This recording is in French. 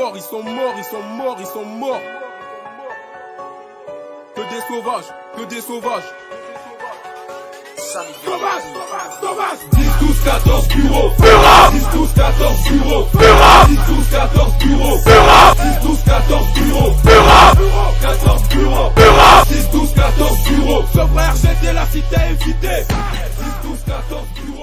morts, ils sont morts, ils sont morts, ils sont morts. Que des sauvages, que des sauvages. Sauvage, sauvage. 10, 12, 14 bureaux. Fera. 10, 12, 14 bureaux. Fera. 10, 12, 14 bureaux. Fera. 10, 12, 14 bureaux. Fera. 14 bureaux. Fera. 10, 12, 14 bureaux. Ce frère, j'étais la cité évitée. 10, 12, 14 bureaux.